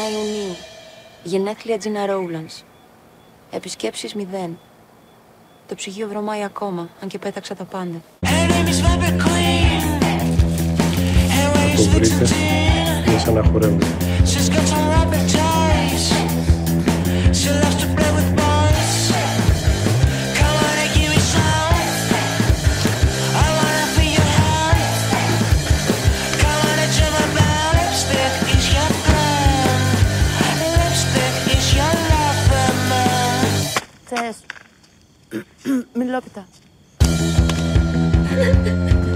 Ιουνίου. Γενέθλια Τζίνα Ρόουλανς. Επισκέψεις 0. Το ψυγείο βρωμάει ακόμα, αν και πέταξα τα πάντα. Το βρείτε, είναι σαν να χορεύει. Θες, μιλόπιτα.